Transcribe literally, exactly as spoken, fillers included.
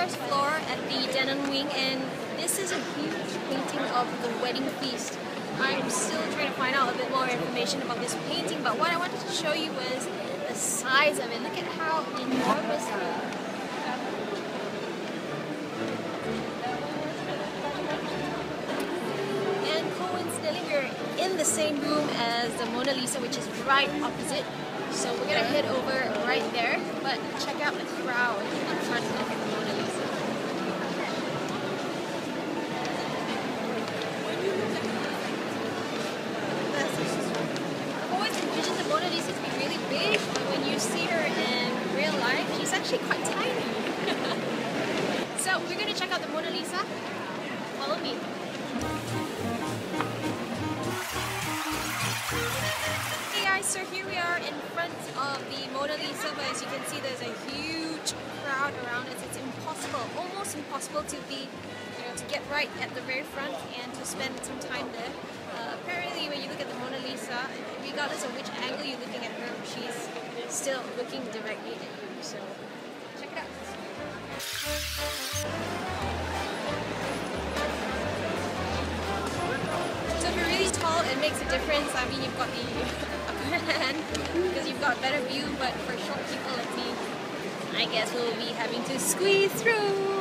first floor at the Danang Wing, and this is a huge painting of the Wedding Feast. I'm still trying to find out a bit more information about this painting, but what I wanted to show you was the size of it. Look at how enormous it is. And coincidentally, we're in the same room as the Mona Lisa, which is right opposite. So we're gonna head over right there, but check out the crowd in front of the Mona Lisa. I've always envisioned the Mona Lisa to be really big, but when you see her in real life, she's actually quite tiny. So we're gonna check out the Mona Lisa. Follow me. So here we are in front of the Mona Lisa, but as you can see there's a huge crowd around us. It's impossible, almost impossible to be, you know, to get right at the very front and to spend some time there. Uh, apparently when you look at the Mona Lisa, regardless of which angle you're looking at her, she's still looking directly at you, so check it out. So if you're really tall, it makes a difference. I mean, you've got the hand because you've got a better view, but for short people like me, I guess we'll be having to squeeze through.